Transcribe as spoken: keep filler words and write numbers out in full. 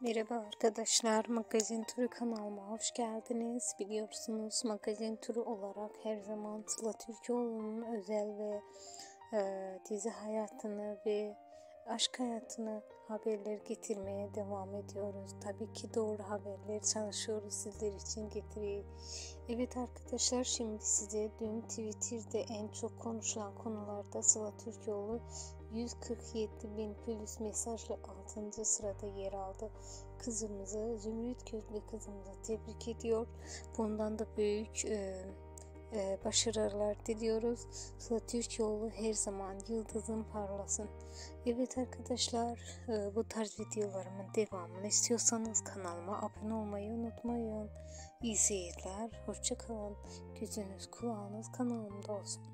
Merhaba arkadaşlar, Magazin Turu kanalıma hoş geldiniz. Biliyorsunuz Magazin Turu olarak her zaman Sıla Türkoğlu'nun özel ve e, dizi hayatını ve aşk hayatını haberler getirmeye devam ediyoruz. Tabii ki doğru haberler çalışıyoruz sizler için getireyim. Evet arkadaşlar, şimdi size dün Twitter'da en çok konuşulan konularda Sıla Türkoğlu yüz kırk yedi bin plus mesajla altıncı sırada yer aldı. Kızımızı, Zümrüt gözlü kızımızı tebrik ediyor. Bundan da büyük e, e, başarılar diliyoruz. Sıla Türkoğlu her zaman yıldızın parlasın. Evet arkadaşlar, e, bu tarz videolarımın devamını istiyorsanız kanalıma abone olmayı unutmayın. İyi seyirler, hoşça kalın. Gözünüz kulağınız kanalımda olsun.